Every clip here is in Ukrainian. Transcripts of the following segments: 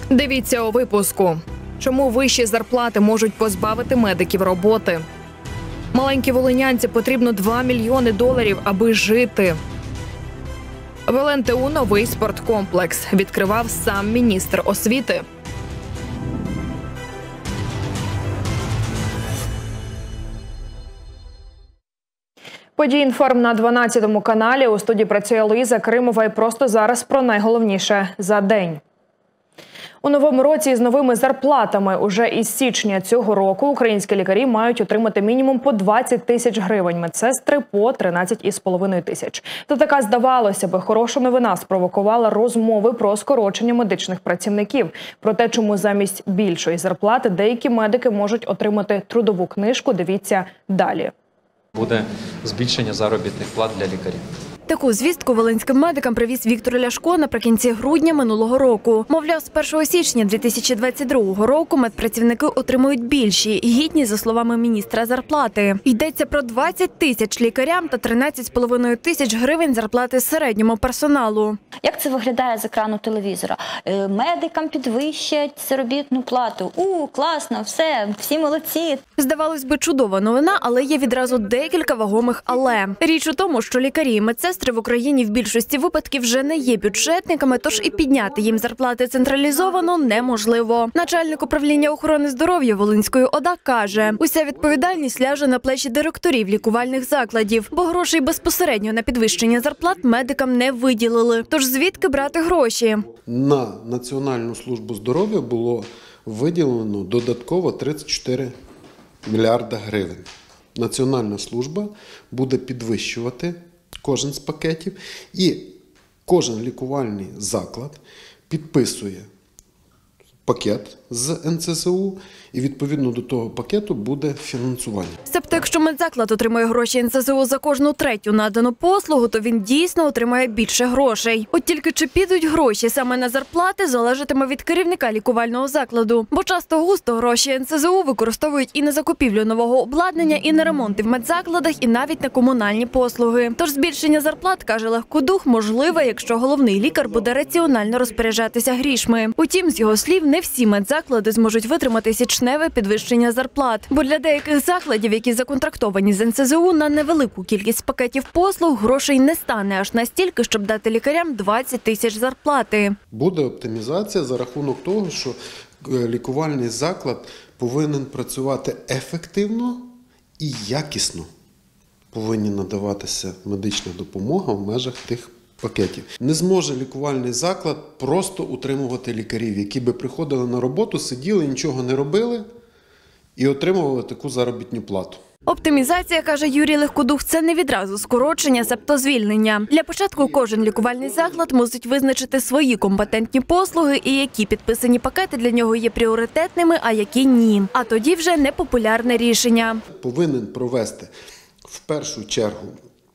Дивіться у випуску. Чому вищі зарплати можуть позбавити медиків роботи? Маленькій волинянці потрібно $2 мільйони, аби жити. В ЛНТУ новий спорткомплекс відкривав сам міністр освіти. Події інформ на 12 каналі. У студії працює Луїза Кримова і просто зараз про найголовніше за день. У новому році з новими зарплатами уже із січня цього року українські лікарі мають отримати мінімум по 20 тисяч гривень, медсестри по 13,5 тисяч. Та така, здавалося би, хороша новина спровокувала розмови про скорочення медичних працівників. Про те, чому замість більшої зарплати деякі медики можуть отримати трудову книжку, дивіться далі. Буде збільшення заробітних плат для лікарів. Таку звістку волинським медикам привіз Віктор Ляшко наприкінці грудня минулого року. Мовляв, з 1 січня 2022 року медпрацівники отримують більші, гідні, за словами міністра, зарплати. Йдеться про 20 тисяч лікарям та 13,5 тисяч гривень зарплати середньому персоналу. Як це виглядає з екрану телевізора? Медикам підвищать заробітну плату. Класно, все, всі молодці. Здавалось би, чудова новина, але є відразу декілька вагомих «але». Річ у тому, що лікарі і медсестри в Україні в більшості випадків вже не є бюджетниками, тож і підняти їм зарплати централізовано неможливо. Начальник управління охорони здоров'я Волинської ОДА каже, уся відповідальність ляже на плечі директорів лікувальних закладів, бо грошей безпосередньо на підвищення зарплат медикам не виділили. Тож звідки брати гроші? На Національну службу здоров'я було виділено додатково 34 мільярда гривень. Національна служба буде підвищувати кожен з пакетів, і кожен лікувальний заклад підписує пакет з НСЗУ, і відповідно до того пакету буде фінансування. Себто, якщо медзаклад отримує гроші НСЗУ за кожну третю надану послугу, то він дійсно отримає більше грошей. От тільки чи підуть гроші саме на зарплати, залежатиме від керівника лікувального закладу. Бо часто-густо гроші НСЗУ використовують і на закупівлю нового обладнання, і на ремонти в медзакладах, і навіть на комунальні послуги. Тож збільшення зарплат, каже Легкодух, можливе, якщо головний лікар буде раціонально розпоряджатися грішми. Утім, з його слів, не всі медзаклади зможуть витримати січневе підвищення зарплат. Бо для деяких закладів, які законтрактовані з НСЗУ на невелику кількість пакетів послуг, грошей не стане аж настільки, щоб дати лікарям 20 тисяч зарплати. Буде оптимізація за рахунок того, що лікувальний заклад повинен працювати ефективно і якісно. Повинні надаватися медична допомога в межах тих пакетів. Не зможе лікувальний заклад просто утримувати лікарів, які би приходили на роботу, сиділи, нічого не робили і отримували таку заробітну плату. Оптимізація, каже Юрій Легкодух, це не відразу скорочення, себто звільнення. Для початку кожен лікувальний заклад мусить визначити свої компетентні послуги і які підписані пакети для нього є пріоритетними, а які ні. А тоді вже непопулярне рішення. Повинен провести в першу чергу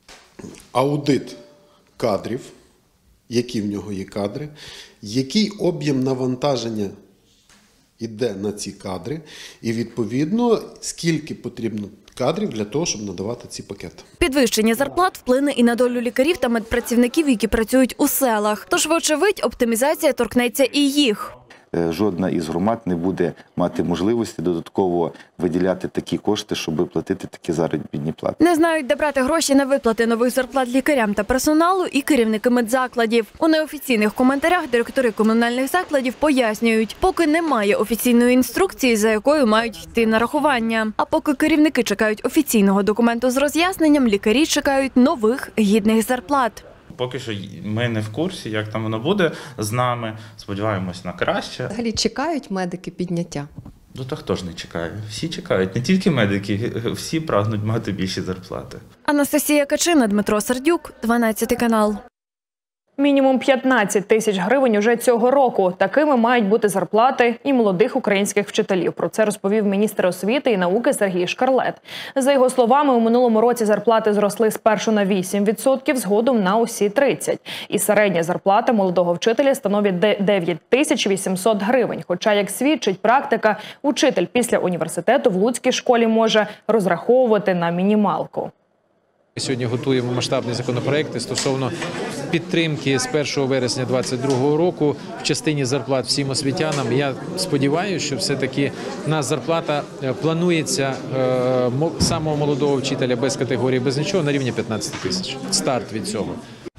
аудит кадрів, які в нього є кадри, який об'єм навантаження йде на ці кадри і, відповідно, скільки потрібно кадрів для того, щоб надавати ці пакети. Підвищення зарплат вплине і на долю лікарів та медпрацівників, які працюють у селах. Тож, вочевидь, оптимізація торкнеться і їх. Жодна із громад не буде мати можливості додатково виділяти такі кошти, щоб платити такі заробітні плати. Не знають, де брати гроші на виплати нових зарплат лікарям та персоналу і керівники медзакладів. У неофіційних коментарях директори комунальних закладів пояснюють, поки немає офіційної інструкції, за якою мають йти нарахування. А поки керівники чекають офіційного документу з роз'ясненням, лікарі чекають нових гідних зарплат. Поки що ми не в курсі, як там воно буде з нами. Сподіваємось на краще. Взагалі чекають медики підняття? Ну то хто ж не чекає? Всі чекають, не тільки медики, всі прагнуть мати більші зарплати. Анастасія Качина, Дмитро Сердюк, 12 канал. Мінімум 15 тисяч гривень уже цього року. Такими мають бути зарплати і молодих українських вчителів. Про це розповів міністр освіти і науки Сергій Шкарлет. За його словами, у минулому році зарплати зросли спершу на 8%, згодом на усі 30%. І середня зарплата молодого вчителя становить 9 тисяч 800 гривень. Хоча, як свідчить практика, учитель після університету в Луцькій школі може розраховувати на мінімалку. Сьогодні готуємо масштабні законопроекти стосовно підтримки з 1 вересня 2022 року в частині зарплат всім освітянам. Я сподіваюся, що все-таки у нас зарплата планується самого молодого вчителя без категорії, без нічого на рівні 15 тисяч. Старт від цього.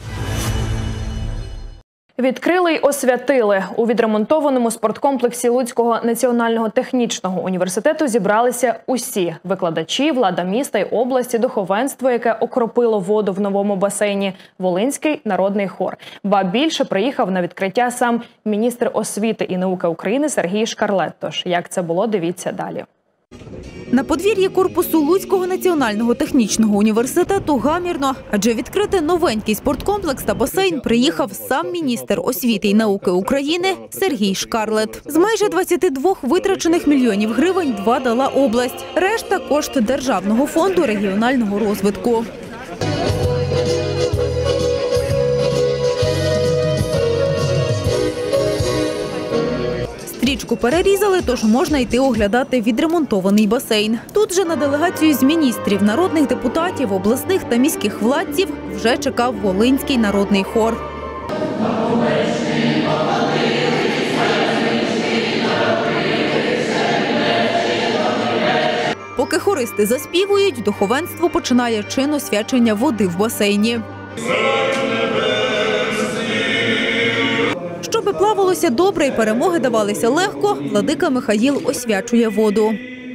Відкрили й освятили. У відремонтованому спорткомплексі Луцького національного технічного університету зібралися усі – викладачі, влада міста й області, духовенство, яке окропило воду в новому басейні, Волинський народний хор. Ба більше приїхав на відкриття сам міністр освіти і науки України Сергій Шкарлет. Тож, як це було, дивіться далі. На подвір'ї корпусу Луцького національного технічного університету гамірно, адже відкрити новенький спорткомплекс та басейн приїхав сам міністр освіти і науки України Сергій Шкарлет. З майже 22 витрачених мільйонів гривень 2 дала область. Решта – кошти Державного фонду регіонального розвитку. Стрічку перерізали, тож можна йти оглядати відремонтований басейн. Тут же на делегацію з міністрів, народних депутатів, обласних та міських владців вже чекав Волинський народний хор. Поки хористи заспівують, духовенство починає чин освячення води в басейні. Щоби плавалося добре і перемоги давалися легко, владика Михаїл освячує воду.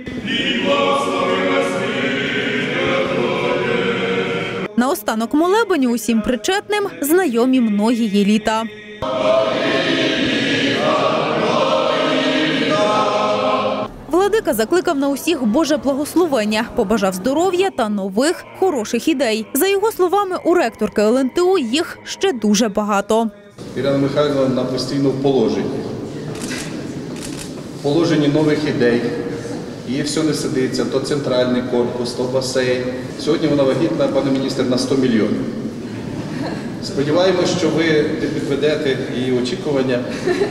Наостанок молебеню усім причетним знайомі многії літа. Владика закликав на усіх Боже благословення, побажав здоров'я та нових, хороших ідей. За його словами, у ректорки ЛНТУ їх ще дуже багато. Ірина Михайлівна на постійно в положенні. В положенні нових ідей. Її все не сидиться, то центральний корпус, то басейн. Сьогодні вона вагітна, пане міністр, на 100 мільйонів. Сподіваємось, що ви не підведете її очікування.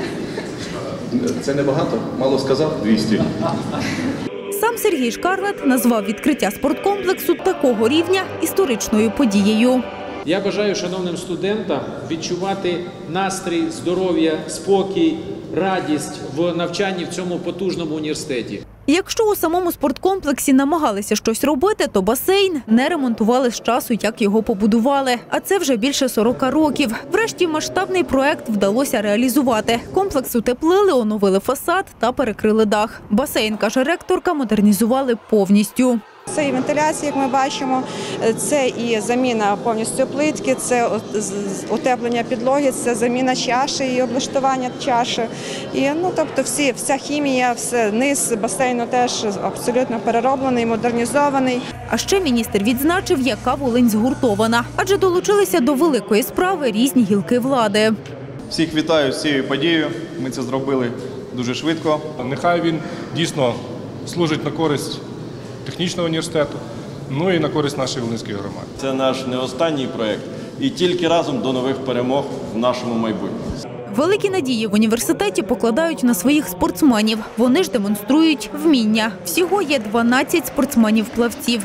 Це небагато, мало сказав, 200. Сам Сергій Шкарлет назвав відкриття спорткомплексу такого рівня історичною подією. Я бажаю шановним студентам відчувати настрій, здоров'я, спокій, радість в навчанні в цьому потужному університеті. Якщо у самому спорткомплексі намагалися щось робити, то басейн не ремонтували з часу, як його побудували. А це вже більше 40 років. Врешті масштабний проект вдалося реалізувати. Комплекс утеплили, оновили фасад та перекрили дах. Басейн, каже ректорка, модернізували повністю. Це і вентиляція, як ми бачимо, це і заміна повністю плитки, це утеплення підлоги, це заміна чаші і облаштування чаші. І, тобто вся хімія, низ басейну теж абсолютно перероблений, модернізований. А ще міністр відзначив, яка Волинь згуртована, адже долучилися до великої справи різні гілки влади. Всіх вітаю з цією подією, ми це зробили дуже швидко. Нехай він дійсно служить на користь технічного університету, і на користь нашої Волинської громади. Це наш не останній проєкт і тільки разом до нових перемог в нашому майбутньому. Великі надії в університеті покладають на своїх спортсменів. Вони ж демонструють вміння. Всього є 12 спортсменів-плавців.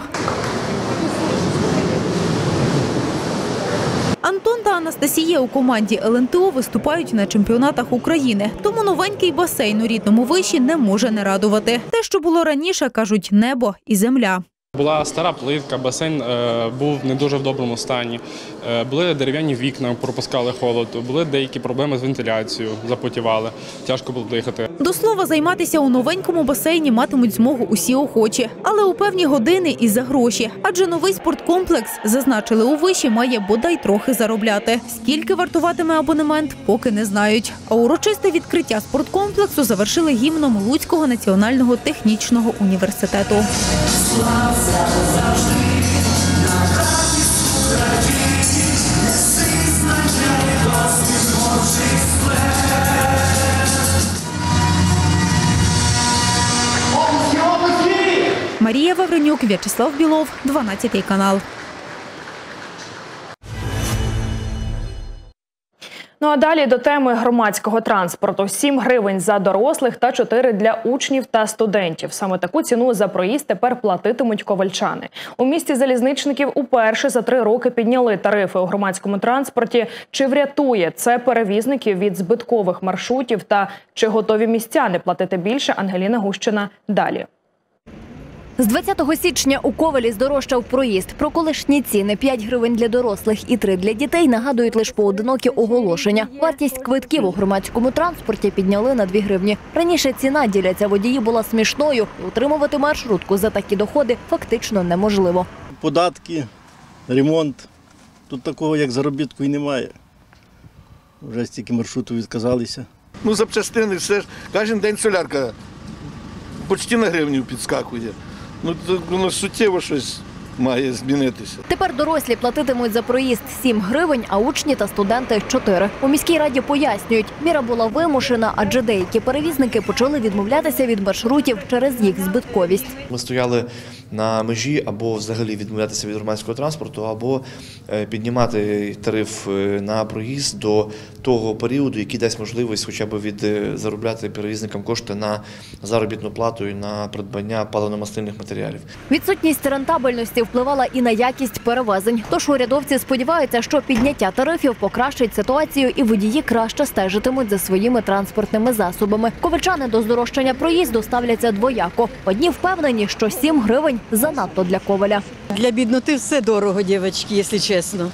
Антон та Анастасія у команді ЛНТУ виступають на чемпіонатах України. Тому новенький басейн у рідному виші не може не радувати. Те, що було раніше, кажуть, небо і земля. Була стара плитка, басейн був не дуже в доброму стані. Були дерев'яні вікна, пропускали холод, були деякі проблеми з вентиляцією, запотівали, тяжко було дихати. До слова, займатися у новенькому басейні матимуть змогу усі охочі. Але у певні години і за гроші. Адже новий спорткомплекс, зазначили у виші, має бодай трохи заробляти. Скільки вартуватиме абонемент, поки не знають. А урочисте відкриття спорткомплексу завершили гімном Луцького національного технічного університету. Марія Вавренюк, В'ячеслав Білов, 12 канал. Ну а далі до теми громадського транспорту. 7 гривень за дорослих та 4 для учнів та студентів. Саме таку ціну за проїзд тепер платитимуть ковальчани. У місті залізничників уперше за 3 роки підняли тарифи у громадському транспорті. Чи врятує це перевізників від збиткових маршрутів та чи готові містяни платити більше? Ангеліна Гущина далі. З 20 січня у Ковелі здорожчав проїзд. Про колишні ціни 5 гривень для дорослих і 3 для дітей нагадують лише поодинокі оголошення. Вартість квитків у громадському транспорті підняли на 2 гривні. Раніше ціна, діляться водії, була смішною. І утримувати маршрутку за такі доходи фактично неможливо. Податки, ремонт. Тут такого, як заробітку, і немає. Вже стільки маршрутів відказалися. Ну, запчастини, все ж, кожен день солярка почти на гривню підскакує. Ну, воно суттєво щось має змінитися. Тепер дорослі платитимуть за проїзд 7 гривень, а учні та студенти – 4. У міській раді пояснюють, міра була вимушена, адже деякі перевізники почали відмовлятися від маршрутів через їх збитковість. Ми стояли на межі або взагалі відмовлятися від громадського транспорту, або піднімати тариф на проїзд до того періоду, який дасть можливість хоча б заробляти перевізникам кошти на заробітну плату і на придбання паливно-мастильних матеріалів. Відсутність рентабельності впливала і на якість перевезень. Тож урядовці сподіваються, що підняття тарифів покращить ситуацію і водії краще стежитимуть за своїми транспортними засобами. Ковальчани до здорожчання проїзду ставляться двояко. Одні впевнені, що 7 гривень занадто для Коваля. Для бідноти все дорого, дівчатки, якщо чесно.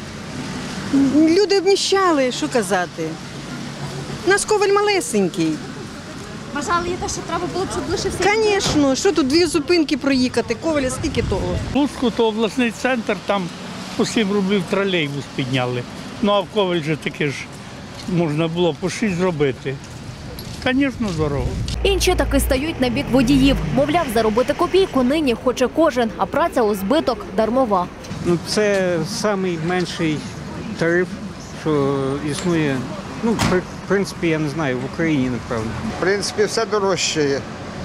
Люди обніщали, що казати. Наш Коваль малесенький. Бажали те, що треба було, щоб лишився? Звісно, що тут 2 зупинки проїхати, Коваля скільки того? Луцьку то обласний центр, там по 7 рублів тролейбус підняли. Ну а в Коваль же таке ж можна було по 6 зробити. Звісно, дорого. Інші таки стають на бік водіїв. Мовляв, заробити копійку нині хоче кожен, а праця у збиток дармова. Це найменший тариф, що існує, в принципі, я не знаю, в Україні, напевно. В принципі, все дорожчає.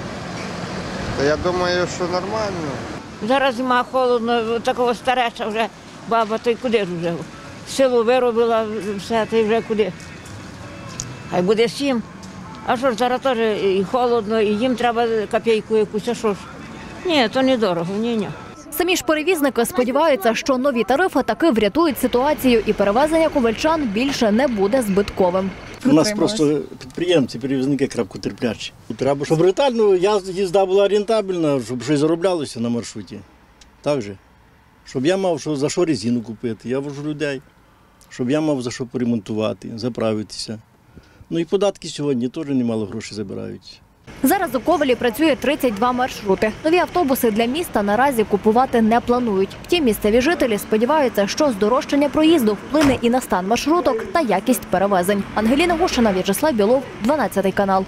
Я думаю, що нормально. Зараз зима, холодно, такого стареча вже баба, то й куди ж вже? Силу виробила, все, то й вже куди? Хай буде 7. А що ж, зараз теж і холодно, і їм треба копійку якусь, а що ж? Ні, то не дорого, ні-ні. Самі ж перевізники сподіваються, що нові тарифи таки врятують ситуацію і перевезення ковальчан більше не буде збитковим. У нас просто підприємці, перевізники крапко терплячі. Треба, щоб їзда була рентабельна, щоб щось зароблялося на маршруті. Так же. Щоб я мав за що резину купити, я вожу людей. Щоб я мав за що поремонтувати, заправитися. Ну і податки сьогодні теж немало грошей забирають. Зараз у Ковалі працює 32 маршрути. Нові автобуси для міста наразі купувати не планують. Втім, місцеві жителі сподіваються, що здорожчання проїзду вплине і на стан маршруток та якість перевезень. Ангеліна Гущина, В'ячеслав Білов, 12 канал.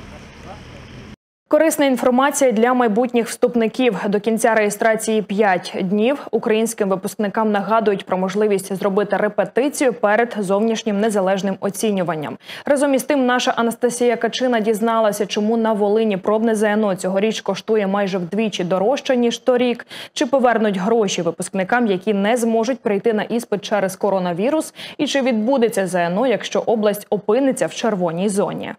Корисна інформація для майбутніх вступників. До кінця реєстрації 5 днів. Українським випускникам нагадують про можливість зробити репетицію перед зовнішнім незалежним оцінюванням. Разом із тим, наша Анастасія Качина дізналася, чому на Волині пробне ЗНО цьогоріч коштує майже вдвічі дорожче, ніж торік. Чи повернуть гроші випускникам, які не зможуть прийти на іспит через коронавірус? І чи відбудеться ЗНО, якщо область опиниться в червоній зоні?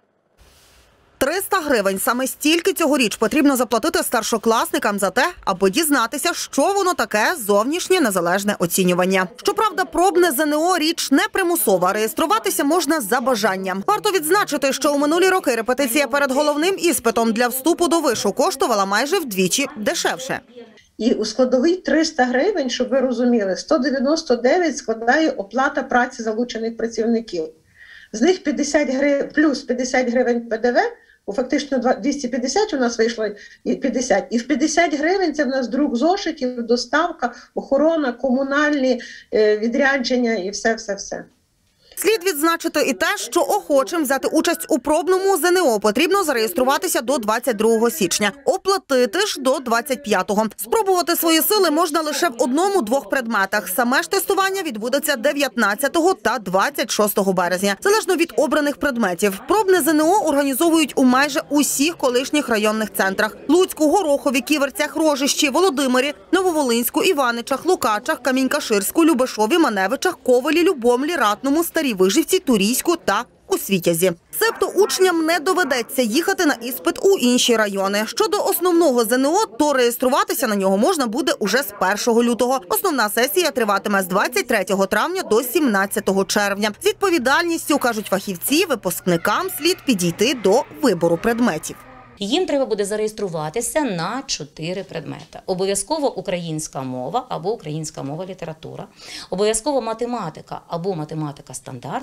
300 гривень. Саме стільки цьогоріч потрібно заплатити старшокласникам за те, аби дізнатися, що воно таке зовнішнє незалежне оцінювання. Щоправда, пробне ЗНО – річ не примусова. Реєструватися можна за бажанням. Варто відзначити, що у минулі роки репетиція перед головним іспитом для вступу до вишу коштувала майже вдвічі дешевше. І у складовій 300 гривень, щоб ви розуміли, 199 складає оплата праці залучених працівників. З них 50 гривень, плюс 50 гривень ПДВ, фактично 250 у нас вийшло і 50. І в 50 гривень це в нас друк зошитів, доставка, охорона, комунальні відрядження і все-все-все. Слід відзначити і те, що охочим взяти участь у пробному ЗНО потрібно зареєструватися до 22 січня. Оплатити ж до 25-го. Спробувати свої сили можна лише в 1-2 предметах. Саме ж тестування відбудеться 19 та 26 березня, залежно від обраних предметів. Пробне ЗНО організовують у майже усіх колишніх районних центрах – Луцьку, Горохові, Ківерцях, Рожищі, Володимирі, Нововолинську, Іваничах, Лукачах, Камінь-Каширську, Любешові, Маневичах, Ковелі, Любомлі, Ратному, Старій Малій Вижівці, Турійську та у Світязі. Себто учням не доведеться їхати на іспит у інші райони. Щодо основного ЗНО, то реєструватися на нього можна буде уже з 1 лютого. Основна сесія триватиме з 23 травня до 17 червня. З відповідальністю, кажуть фахівці, випускникам слід підійти до вибору предметів. Їм треба буде зареєструватися на 4 предмети. Обов'язково українська мова або українська мова література, обов'язково математика або математика стандарт,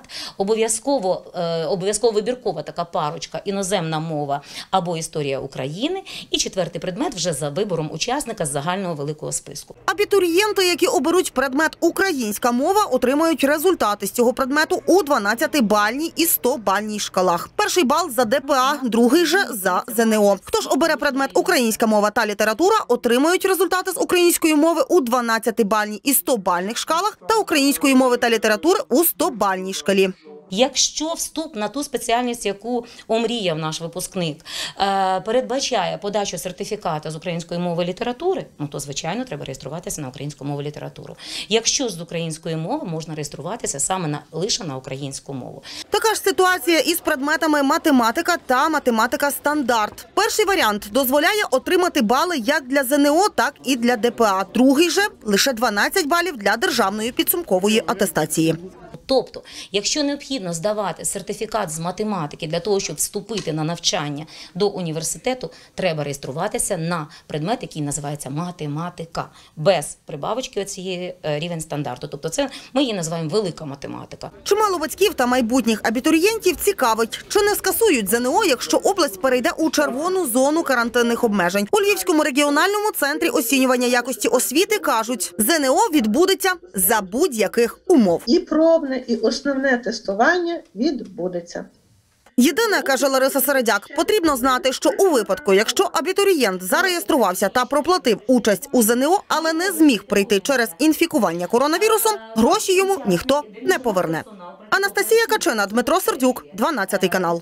обов'язково вибіркова така парочка іноземна мова або історія України і 4-й предмет вже за вибором учасника з загального великого списку. Абітурієнти, які оберуть предмет українська мова, отримають результати з цього предмету у 12-бальній і 100-бальній шкалах. Перший бал за ДПА, другий же за ЗНО. Хто ж обере предмет українська мова та література, отримають результати з української мови у 12-бальній і 100-бальних шкалах та української мови та літератури у 100-бальній шкалі. Якщо вступ на ту спеціальність, яку омріяв наш випускник, передбачає подачу сертифіката з української мови і літератури, то, звичайно, треба реєструватися на українську мову і літературу. Якщо з української мови, можна реєструватися саме лише на українську мову. Така ж ситуація із предметами математика та математика стандарт. Перший варіант дозволяє отримати бали як для ЗНО, так і для ДПА. Другий же – лише 12 балів для державної підсумкової атестації. Тобто, якщо необхідно здавати сертифікат з математики для того, щоб вступити на навчання до університету, треба реєструватися на предмет, який називається математика, без прибавочки оцієї рівень стандарту. Тобто це ми її називаємо велика математика. Чимало батьків та майбутніх абітурієнтів цікавить, чи не скасують ЗНО, якщо область перейде у червону зону карантинних обмежень. У Львівському регіональному центрі оцінювання якості освіти кажуть, ЗНО відбудеться за будь-яких умов. І пробне, і основне тестування відбудеться. Єдине, каже Лариса Середяк, потрібно знати, що у випадку, якщо абітурієнт зареєструвався та проплатив участь у ЗНО, але не зміг прийти через інфікування коронавірусом, гроші йому ніхто не поверне. Анастасія Качина, Дмитро Сердюк, 12 канал.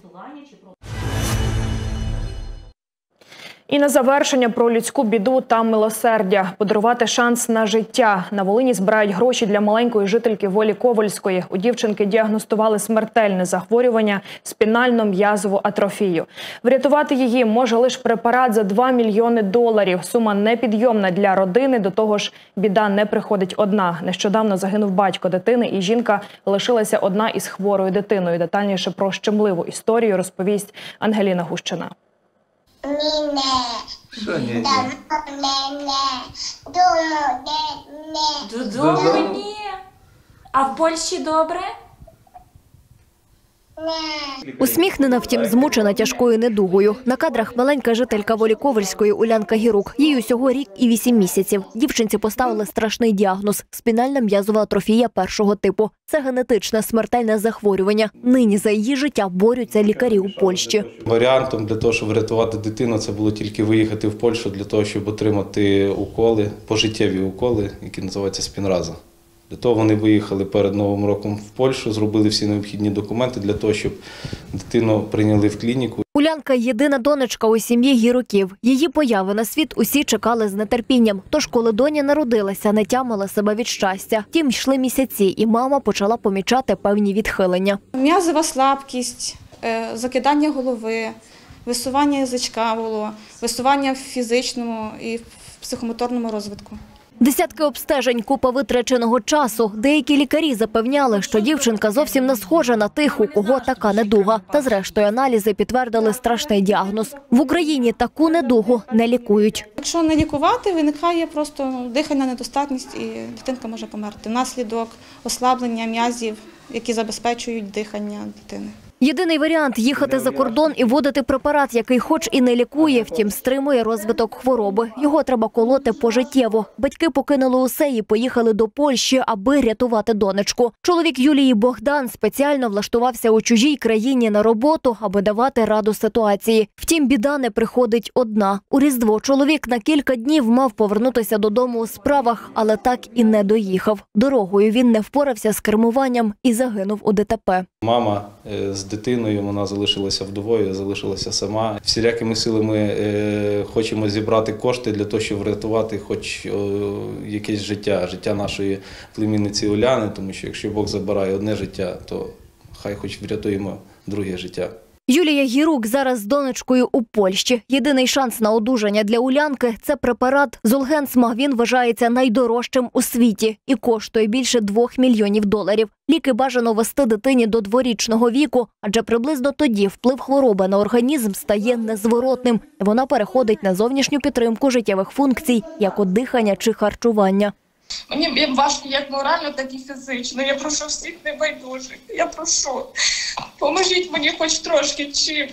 І на завершення про людську біду та милосердя. Подарувати шанс на життя. На Волині збирають гроші для маленької жительки Волі Ковальської. У дівчинки діагностували смертельне захворювання – спінально-м'язову атрофію. Врятувати її може лише препарат за $2 мільйони. Сума непідйомна для родини, до того ж біда не приходить одна. Нещодавно загинув батько дитини і жінка лишилася одна із хворою дитиною. Детальніше про щемливу історію розповість Ангеліна Гущина. Додому ні. А в Польщі добре? Усміхнена, втім, змучена тяжкою недугою. На кадрах маленька жителька Волі Ковальської Улянка Гірук. Їй усього рік і 8 місяців. Дівчинці поставили страшний діагноз – спінальна м'язова атрофія першого типу. Це генетичне смертельне захворювання. Нині за її життя борються лікарі у Польщі. Варіантом для того, щоб врятувати дитину, це було тільки виїхати в Польщу для того, щоб отримати уколи, пожиттєві уколи, які називаються спінраза. Для того вони виїхали перед Новим роком в Польщу, зробили всі необхідні документи для того, щоб дитину прийняли в клініку. Улянка – єдина донечка у сім'ї Гіруків. Її появи на світ усі чекали з нетерпінням. Тож, коли доня народилася, не тямила себе від щастя. Втім, йшли місяці, і мама почала помічати певні відхилення. М'язова слабкість, закидання голови, висування язичка було, висування в фізичному і в психомоторному розвитку. Десятки обстежень, купа витраченого часу. Деякі лікарі запевняли, що дівчинка зовсім не схожа на тих, у кого така недуга. Та зрештою аналізи підтвердили страшний діагноз. В Україні таку недугу не лікують. Якщо не лікувати, виникає просто дихальна недостатність і дитинка може померти внаслідок ослаблення м'язів, які забезпечують дихання дитини. Єдиний варіант – їхати за кордон і вводити препарат, який хоч і не лікує, втім стримує розвиток хвороби. Його треба колоти пожиттєво. Батьки покинули усе і поїхали до Польщі, аби рятувати донечку. Чоловік Юлії Богдан спеціально влаштувався у чужій країні на роботу, аби давати раду ситуації. Втім, біда не приходить одна. У Різдво чоловік на кілька днів мав повернутися додому у справах, але так і не доїхав. Дорогою він не впорався з кермуванням і загинув у ДТП. Мама з дитиною, вона залишилася вдовою, залишилася сама. Всілякими силами хочемо зібрати кошти для того, щоб врятувати хоч якесь життя нашої племінниці Уляни, тому що якщо Бог забирає одне життя, то хай хоч врятуємо друге життя. Юлія Гірук зараз з донечкою у Польщі. Єдиний шанс на одужання для Улянки – це препарат Золгенсма. Він вважається найдорожчим у світі і коштує більше $2 мільйонів. Ліки бажано ввести дитині до 2-річного віку, адже приблизно тоді вплив хвороби на організм стає незворотним. Вона переходить на зовнішню підтримку життєвих функцій, як от дихання чи харчування. Мені важко як морально, так і фізично. Я прошу всіх небайдужих. Я прошу, поможіть мені хоч трошки, чи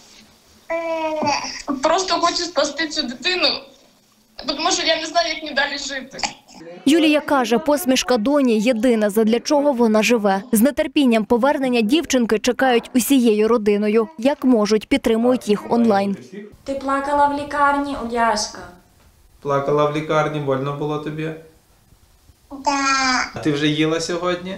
просто хочу спасти цю дитину, тому що я не знаю, як мені далі жити. Юлія каже, посмішка доні – єдине, задля чого вона живе. З нетерпінням повернення дівчинки чекають усією родиною. Як можуть, підтримують їх онлайн. Ти плакала в лікарні, Уляшка? Плакала в лікарні, больно було тобі? Да. А ти вже їла сьогодні?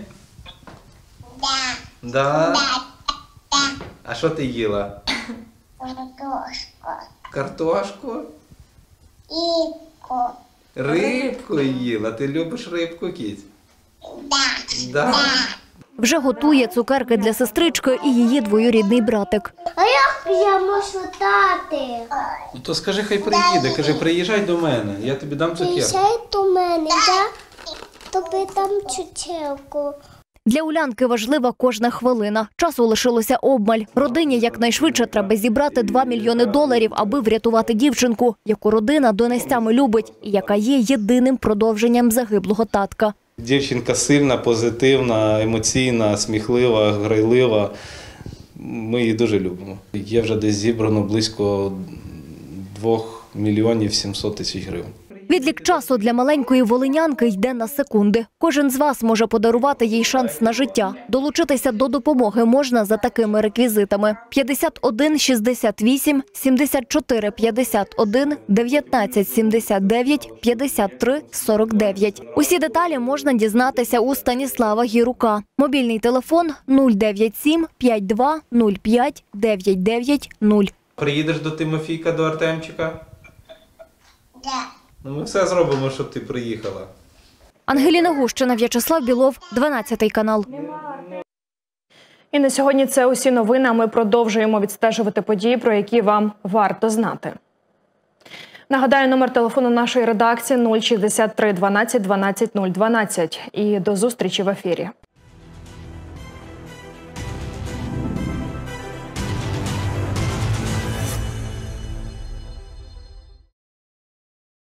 Да. Да? А що ти їла? Картошку. Картошку? Рибку. Рибку їла. Ти любиш рибку, кіць? Да. Вже готує цукерки для сестрички і її двоюрідний братик. А як я можу дати? Ну то скажи, хай приїде. Кажи, приїжджай до мене, я тобі дам цукерку. Приїжджай до мене, так? Тобі дам цукерку. Для Улянки важлива кожна хвилина. Часу лишилося обмаль. Родині якнайшвидше треба зібрати $2 мільйони, аби врятувати дівчинку, яку родина донестями любить і яка є єдиним продовженням загиблого татка. Дівчинка сильна, позитивна, емоційна, сміхлива, грайлива. Ми її дуже любимо. Є вже десь зібрано близько 2 мільйонів 700 тисяч гривень. Відлік часу для маленької волинянки йде на секунди. Кожен з вас може подарувати їй шанс на життя. Долучитися до допомоги можна за такими реквізитами: 51 68 74 51 19 79 53 49. Усі деталі можна дізнатися у Станіслава Гірука. Мобільний телефон 097 52 05 990. Приїдеш до Тимофійка, до Артемчика? Да. Ну ми все зробимо, щоб ти приїхала. Ангеліна Гущина, В'ячеслав Білов, 12 канал. І на сьогодні це усі новини. Ми продовжуємо відстежувати події, про які вам варто знати. Нагадаю, номер телефону нашої редакції 063 12 12 012. І до зустрічі в ефірі.